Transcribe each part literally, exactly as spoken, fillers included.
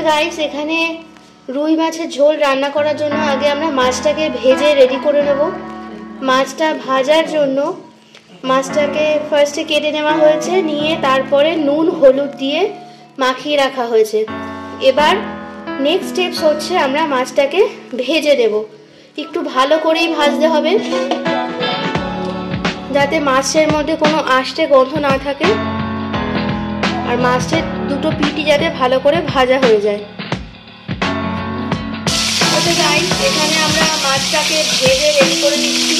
Guys, এখানে রুই মাছের ঝোল রান্না করার জন্য আগে আমরা মাছটাকে ভেজে রেডি করে নেব। মাছটা ভাজার জন্য মাছটাকে ফার্স্টে কেটে নেওয়া হয়েছে, নিয়ে তারপরে নুন হলুদ দিয়ে মাখিয়ে রাখা হয়েছে। এবার নেক্সট স্টেপস হচ্ছে আমরা মাছটাকে ভেজে দেব। একটু ভালো করেই ভাজতে হবে যাতে মাছের মধ্যে কোনো আষ্টে গন্ধ না থাকে, আর মাছের দুটো পিঠই যাতে ভালো করে ভাজা হয়ে যায়। ওকে গাইস, এখানে আমরা মাছটাকে ভেজে রেডি করে নিচ্ছি।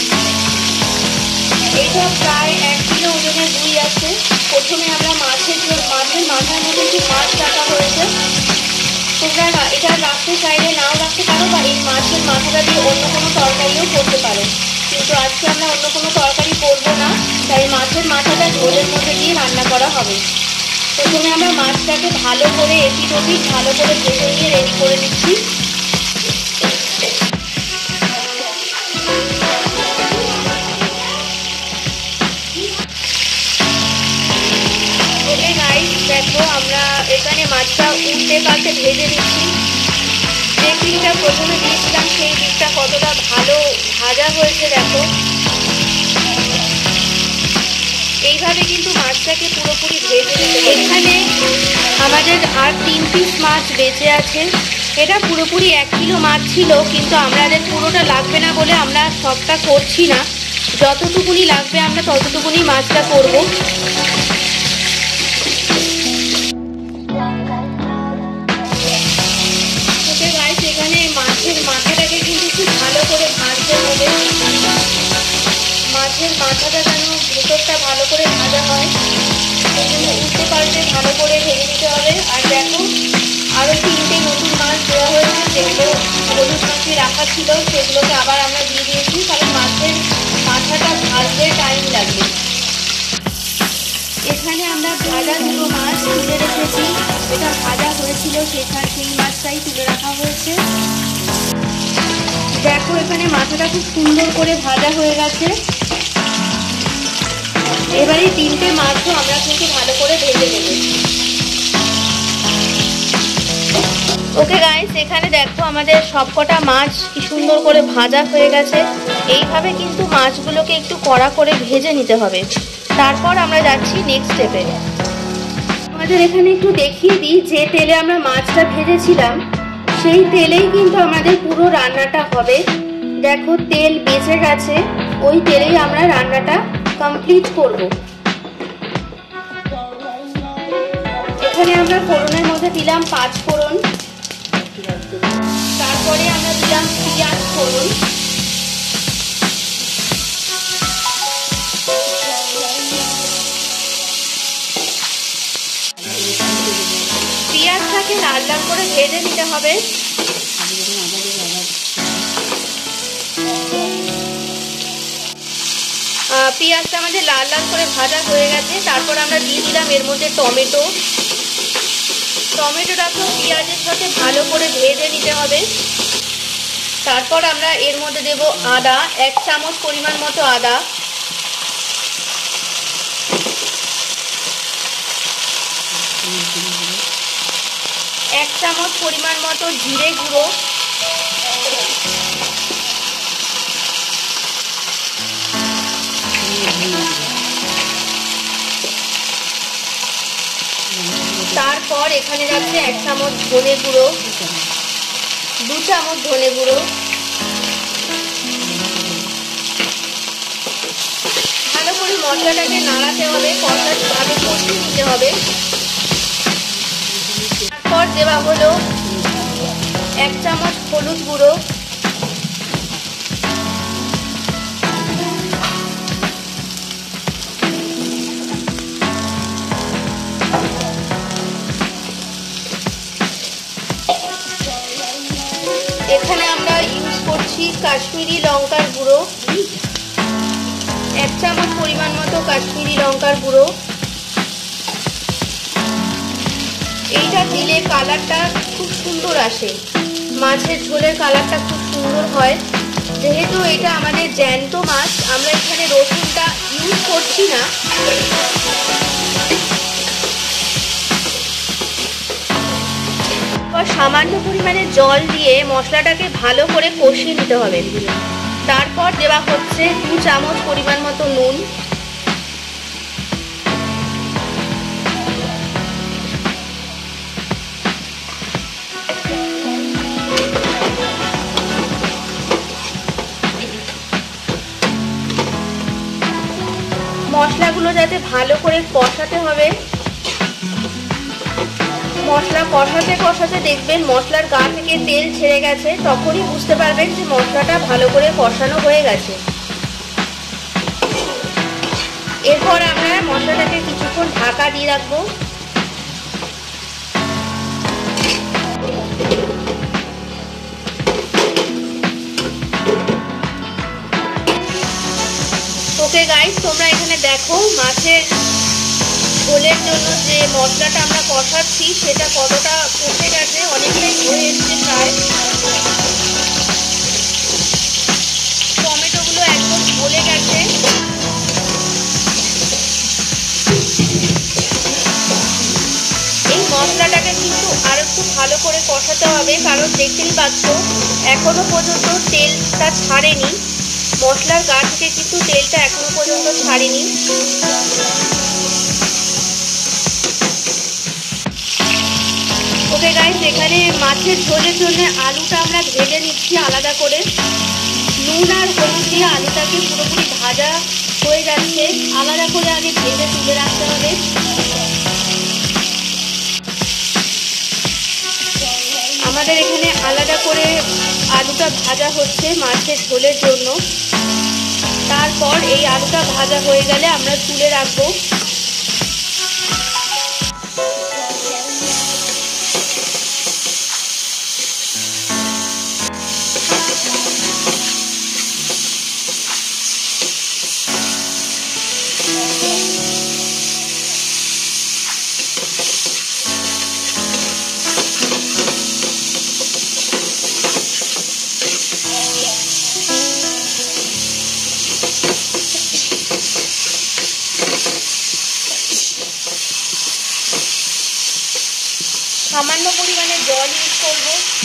এইটা প্রায় এক কিলো ওজনের রুই আছে। প্রথমে আমরা মাছের মাছের মাথার মধ্যে একটু মাছ রাখা হয়েছে। তোমরা এটা রাখতে চাইলে নাও রাখতে পারো, বা এই মাছের মাথাটা দিয়ে অন্য কোনো তরকারিও করতে পারো, কিন্তু আজকে আমরা অন্য কোনো তরকারি করবো না, তাই মাছের মাথাটা ঝোলের মধ্যে দিয়ে রান্না করা হবে। প্রথমে আমরা মাছটাকে ভালো করে এপিট ওপিট ভালো করে ভেজে নিয়ে রেডি করে নিচ্ছি। ওকে গাইস, দেখো আমরা এখানে মাছটা উল্টে পাল্টে ভেজে নিচ্ছি। যে পিঠটা প্রথমে দিয়েছিলাম সেই পিঠটা কতটা ভালো ভাজা হয়েছে দেখো। এইভাবে কিন্তু মাছটাকে পুরোপুরি ভেজে নিতে হবে। এখানে আমাদের আর তিন পিস মাছ বেঁচে আছে। এটা পুরোপুরি এক কিলো মাছ ছিল, কিন্তু আমাদের পুরোটা লাগবে না বলে আমরা সবটা করছি না। যতটুকুনি লাগবে আমরা ততটুকুনি মাছটা করব। ওকে গাইস, এখানে মাছের মাথাটাকে কিন্তু খুব ভালো করে ভাজতে হবে। মাছের মাথাটা যেন ভেতরটা ভালো করে ভাজা হয়, সেই জন্য উল্টে পাল্টে ভালো করে ভেজে নিতে হবে। আর দেখো, আরও তিনটে নতুন মাছ দেওয়া হয়েছে, যেগুলো হলুদ মাছে রাখা ছিল সেগুলোকে আবার আমরা দিয়ে দিয়েছি, কারণ মাছের মাথাটা ভাজতে টাইম লাগবে। এখানে আমরা ভাজা দুটো মাছ তুলে রেখেছি, যেটা ভাজা হয়েছিল সেখানে সেই মাছটাই তুলে রাখা হয়েছে। দেখো, এখানে মাথাটা খুব সুন্দর করে ভাজা হয়ে গেছে। এবারে তিনটে মাছও আমরা কিন্তু ভালো করে ভেজে নেব। ওকে গাইস, এখানে দেখো আমাদের সবকটা মাছ কি সুন্দর করে ভাজা হয়ে গেছে। এইভাবে কিন্তু মাছগুলোকে একটু কড়া করে ভেজে নিতে হবে। তারপর আমরা যাচ্ছি নেক্সট স্টেপে। আমাদের এখানে একটু দেখিয়ে দিই, যে তেলে আমরা মাছটা ভেজেছিলাম সেই তেলেই কিন্তু আমাদের পুরো রান্নাটা হবে। দেখো, তেল বেঁচে গেছে, ওই তেলেই আমরা রান্নাটা কমপ্লিট করব। এখানে আমরা ফোড়নের মধ্যে দিলাম পাঁচ ফোড়ন, তারপরে আমরা দিলাম পেঁয়াজ ফোড়ন, পেঁয়াজটাকে লাল লাল করে ভেজে নিতে হবে। পেঁয়াজটা আমাদের লাল লাল করে ভাজা হয়ে গেছে। তারপর আমরা দিয়ে দিলাম এর মধ্যে টমেটো। টমেটোটাকে পেঁয়াজের সাথে ভালো করে ভেজে নিতে হবে। তারপর আমরা এর মধ্যে দেব আদা, এক চামচ পরিমাণ মতো আদা, এক চামচ পরিমাণ মতো জিরে গুঁড়ো, তারপর এখানে যাচ্ছে এক চামচ ধনে গুঁড়ো, দু চামচ ধনে গুঁড়ো। ভালো করে মশলাটাকে নাড়াতে হবে, কষাতে কষিয়ে নিতে হবে। তারপর দেওয়া হলো এক চামচ হলুদ গুঁড়ো, এখানে আমরা ইউজ করছি কাশ্মীরি লঙ্কার গুঁড়ো, এক চামচ পরিমাণ মতো কাশ্মীরি লঙ্কার গুঁড়ো। এইটা দিলে কালারটা খুব সুন্দর আসে, মাছের ঝোলের কালারটা খুব সুন্দর হয়। যেহেতু এটা আমাদের জ্যান্ত মাছ, আমরা এখানে রসুনটা ইউজ করছি না। সামান্য পরিমাণে জল দিয়ে মশলাটাকে ভালো করে কষিয়ে নিতে হবে। তারপর দেওয়া হচ্ছে দু চামচ পরিমাণ মতো নুন, মশলাগুলো যাতে ভালো করে কষাতে হবে। মশলা কষাতে কষাতে দেখবেন মশলার গা থেকে তেল ছেড়ে গেছে, তখনই বুঝতে পারবেন যে মশলাটা ভালো করে কষানো হয়ে গেছে। এরপর আমরা মশলাটাকে কিছুক্ষণ ঢাকা দিয়ে রাখবো। ওকে গাইস, তোমরা এখানে দেখো মাছের ঝোলের জন্য যে মশলাটা আমরা কষাচ্ছি সেটা কতটা কষে গেছে, অনেকটাই হয়ে এসছে প্রায়। টমেটোগুলো একদম গলে গেছে। এই মশলাটাকে কিন্তু আর একটু ভালো করে কষাতে হবে, কারণ দেখতেই পাচ্ছ এখনো পর্যন্ত তেলটা ছাড়েনি। মশলার গা থেকে কিন্তু তেলটা এখনো পর্যন্ত ছাড়েনি। ওকে গাইস, এখানে মাছের ঝোলের জন্য আলুটা আমরা ভেজে নিচ্ছি আলাদা করে। নুন আর হলুদ দিয়ে আলুটাকে পুরোপুরি ভাজা হয়ে যাচ্ছে, আলাদা করে আগে ভেজে তুলে রাখতে হবে। আমাদের এখানে আলাদা করে আলুটা ভাজা হচ্ছে মাছের ঝোলের জন্য। তারপর এই আলুটা ভাজা হয়ে গেলে আমরা তুলে রাখবো। সামান্য পরিমাণে জল ইউজ করব।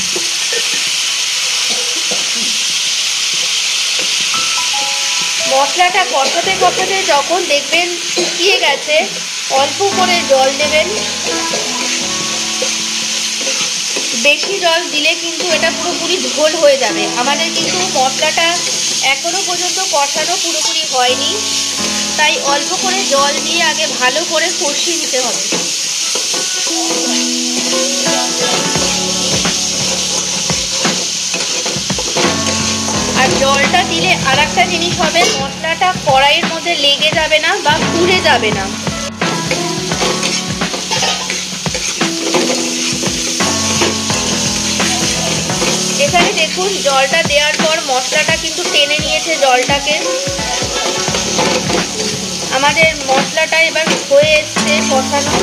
মশলাটা কষাতে কষাতে যখন দেখবেন শুকিয়ে গেছে, অল্প করে জল দেবেন। বেশি জল দিলে কিন্তু এটা পুরোপুরি ঝোল হয়ে যাবে। আমাদের কিন্তু মশলাটা এখনো পর্যন্ত কষানো পুরোপুরি হয়নি, তাই অল্প করে জল দিয়ে আগে ভালো করে কষিয়ে নিতে হবে। আর জলটা দিলে আর একটা জিনিস হবে, মশলাটা কড়াইয়ের মধ্যে লেগে যাবে না বা পুড়ে যাবে না। এখানে দেখুন জলটা দেওয়ার পর মশলাটা কিন্তু টেনে নিয়েছে জলটাকে। আমাদের মশলাটা এবার হয়ে এসছে কষানো।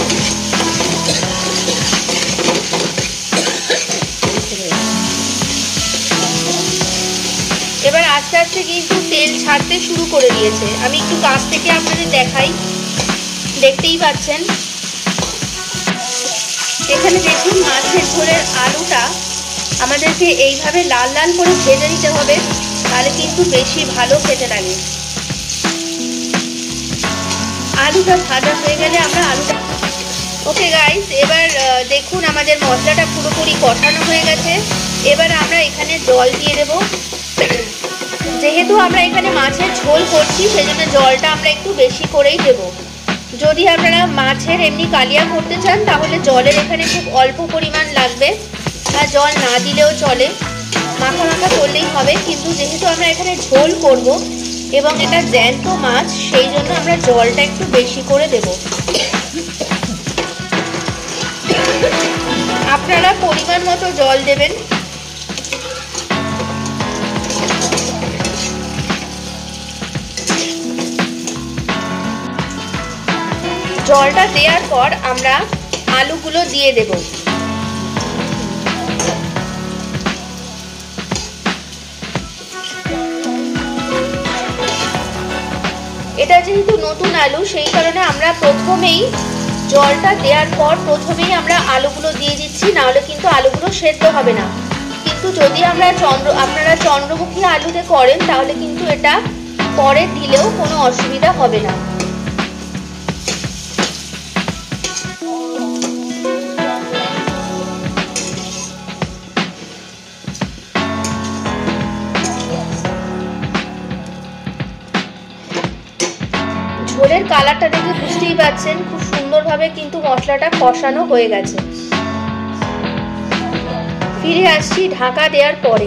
এবার আস্তে আস্তে কিন্তু তেল ছাড়তে শুরু করে দিয়েছে। আমি একটু কাছ থেকে আপনাদের দেখাই, দেখতেই পাচ্ছেন। এখানে দেখুন মাছের ঝোলের আলুটা আমাদেরকে এইভাবে লাল লাল করে ভেজে নিতে হবে, তাহলে কিন্তু বেশি ভালো খেতে লাগে। আলুটা ভাজা হয়ে গেলে আমরা আলুটা ওকে গাইস, এবার দেখুন আমাদের মশলাটা পুরোপুরি কষানো হয়ে গেছে। এবার আমরা এখানে জল দিয়ে দেব। যেহেতু আমরা এখানে মাছের ঝোল করছি, সেজন্য জলটা আমরা একটু বেশি করেই দেব। যদি আপনারা মাছের এমনি কালিয়া করতে চান তাহলে জলের এখানে খুব অল্প পরিমাণ লাগবে, আর জল না দিলেও চলে, মাখা মাখা করলেই হবে। কিন্তু যেহেতু আমরা এখানে ঝোল করব এবং এটা জ্যান্ত মাছ, সেই জন্য আমরা জলটা একটু বেশি করে দেব। আপনারা পরিমাণ মতো জল দেবেন। জলটা দেওয়ার পর আমরা আলুগুলো দিয়ে দেব। এটা যেহেতু নতুন আলু, সেই কারণে আমরা প্রথমেই জলটা দেওয়ার পর প্রথমেই আমরা আলুগুলো দিয়ে দিচ্ছি, নাহলে কিন্তু আলুগুলো সেদ্ধ হবে না। কিন্তু যদি আমরা চন্দ্র আপনারা চন্দ্রমুখী আলুতে করেন তাহলে কিন্তু এটা পরে দিলেও কোনো অসুবিধা হবে না। ঝোলের কালারটা দেখে বুঝতেই পারছেন খুব সুন্দরভাবে কিন্তু মশলাটা কষানো হয়ে গেছে। ফিরে আসছি ঢাকা দেওয়ার পরে।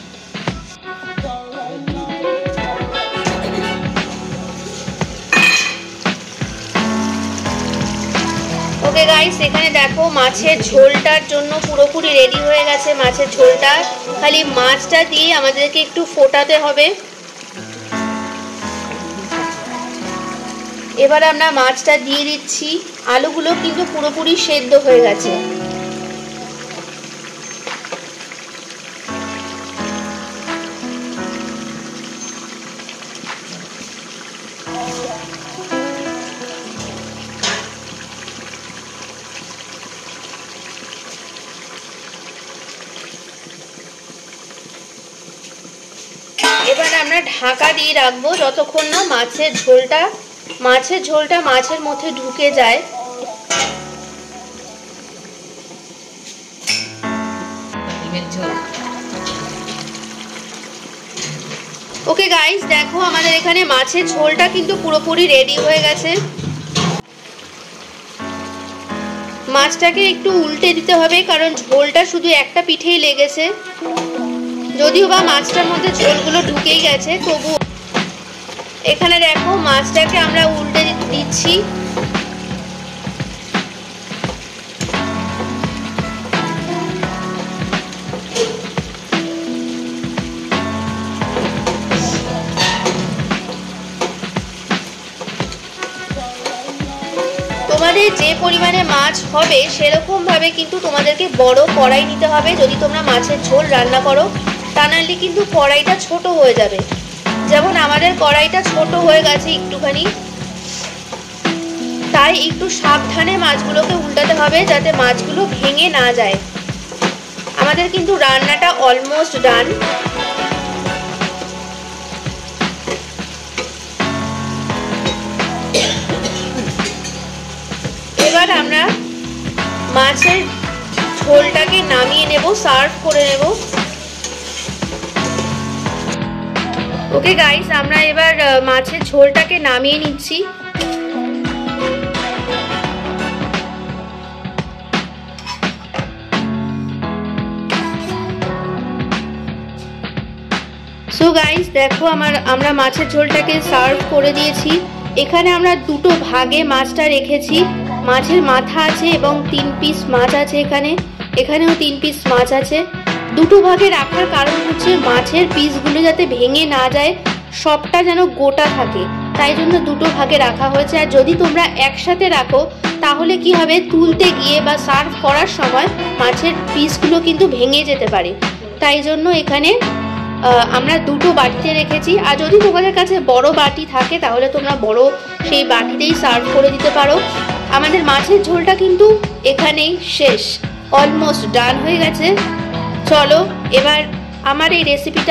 ওকে গাইস, এখানে দেখো মাছের ঝোলটার জন্য পুরোপুরি রেডি হয়ে গেছে। মাছের ঝোলটা খালি মাছটা দিয়ে আমাদেরকে একটু ফোটাতে হবে। এবার আমরা মাছটা দিয়ে দিচ্ছি। আলুগুলো কিন্তু পুরোপুরি সেদ্ধ হয়ে গেছে। এবার আমরা ঢাকা দিয়ে রাখবো যতক্ষণ না মাছের ঝোলটা মাছের ঝোলটা মাছের মধ্যে ঢুকে যায়। ওকে গাইস, দেখো আমাদের এখানে মাছের ঝোলটা কিন্তু পুরোপুরি রেডি হয়ে গেছে। মাছটাকে একটু উল্টে দিতে হবে, কারণ ঝোলটা শুধু একটা পিঠেই লেগেছে। যদিও বা মাছটার মধ্যে ঝোলগুলো ঢুকেই গেছে, তবু এখানে দেখো মাছটাকে আমরা উল্টে দিচ্ছি। তোমাদের যে পরিমাণে মাছ হবে সেরকম ভাবে কিন্তু তোমাদেরকে বড় কড়াই নিতে হবে যদি তোমরা মাছের ঝোল রান্না করো, তা নাহলে কিন্তু কড়াইটা ছোট হয়ে যাবে। যেমন আমাদের কড়াইটা ছোট হয়ে গেছে একটুখানি, তাই একটু সাবধানে মাছগুলোকে উল্টাতে হবে যাতে মাছগুলো ভেঙে না যায়। আমাদের কিন্তু রান্নাটা অলমোস্ট ডান। এবার আমরা মাছের ঝোলটাকে নামিয়ে নেব, সার্ভ করে নেব। ওকে গাইস, আমরা এবার মাছের ঝোলটাকে নামিয়ে নিচ্ছি। সো গাইস দেখো আমার আমরা মাছের ঝোলটাকে সার্ভ করে দিয়েছি। এখানে আমরা দুটো ভাগে মাছটা রেখেছি। মাছের মাথা আছে এবং তিন পিস মাছ আছে, এখানে এখানেও তিন পিস মাছ আছে। দুটো ভাগে রাখার কারণ হচ্ছে মাছের পিসগুলো যাতে ভেঙে না যায়, সবটা যেন গোটা থাকে, তাই জন্য দুটো ভাগে রাখা হয়েছে। আর যদি তোমরা একসাথে রাখো তাহলে কি হবে, তুলতে গিয়ে বা সার্ভ করার সময় মাছের পিসগুলো কিন্তু ভেঙে যেতে পারে। তাই জন্য এখানে আমরা দুটো বাটিতে রেখেছি। আর যদি তোমাদের কাছে বড় বাটি থাকে তাহলে তোমরা বড় সেই বাটিতেই সার্ভ করে দিতে পারো। আমাদের মাছের ঝোলটা কিন্তু এখানেই শেষ, অলমোস্ট ডান হয়ে গেছে। চলো এবার আমার এই রেসিপিটা।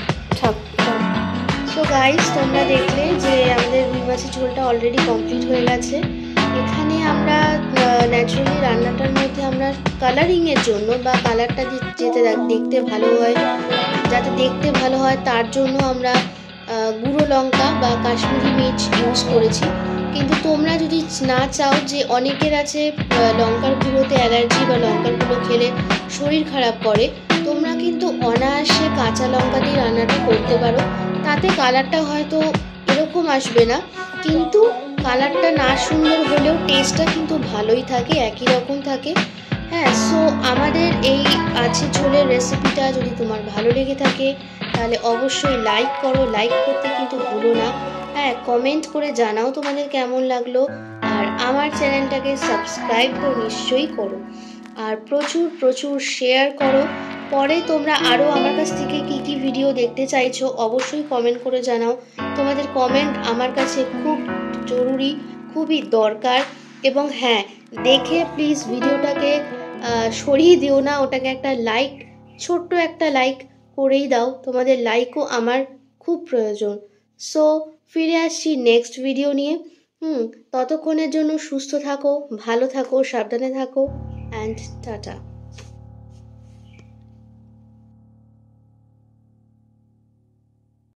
সো গাইস, তোমরা দেখলে যে আমাদের রুই মাছের ঝোলটা অলরেডি কমপ্লিট হয়ে গেছে। এখানে আমরা ন্যাচারালি রান্নাটার মধ্যে আমরা কালারিংয়ের জন্য বা কালারটা যেতে দেখতে ভালো হয়, যাতে দেখতে ভালো হয় তার জন্য আমরা গুঁড়ো লঙ্কা বা কাশ্মীরি মির্চ ইউজ করেছি। কিন্তু তোমরা যদি না চাও, যে অনেকের আছে লঙ্কার গুঁড়োতে অ্যালার্জি বা লঙ্কার গুঁড়ো খেলে শরীর খারাপ করে, তোমরা কিন্তু অনায়াসে কাঁচা লঙ্কা দিয়ে রান্নাটা করতে পারো। তাতে কালারটা হয়তো এরকম আসবে না, কিন্তু কালারটা না সুন্দর হলেও টেস্টটা কিন্তু ভালোই থাকে, একই রকম থাকে। হ্যাঁ, সো আমাদের এই মাছের ঝোলের রেসিপিটা যদি তোমার ভালো লেগে থাকে তাহলে অবশ্যই লাইক করো, লাইক করতে কিন্তু ভুলো না। হ্যাঁ, কমেন্ট করে জানাও তোমাদের কেমন লাগলো। আর আমার চ্যানেলটাকে সাবস্ক্রাইব তো নিশ্চয়ই করো, আর প্রচুর প্রচুর শেয়ার করো। পরে তোমরা আরও আমার কাছ থেকে কি কি ভিডিও দেখতে চাইছো অবশ্যই কমেন্ট করে জানাও। তোমাদের কমেন্ট আমার কাছে খুব জরুরি, খুবই দরকার। এবং হ্যাঁ, দেখে প্লিজ ভিডিওটাকে সরিয়ে দিও না, ওটাকে একটা লাইক, ছোট্ট একটা লাইক করেই দাও, তোমাদের লাইকও আমার খুব প্রয়োজন। সো ফিরে আসছি নেক্সট ভিডিও নিয়ে। হুম ততক্ষণের জন্য সুস্থ থাকো, ভালো থাকো, সাবধানে থাকো, অ্যান্ড টাটা।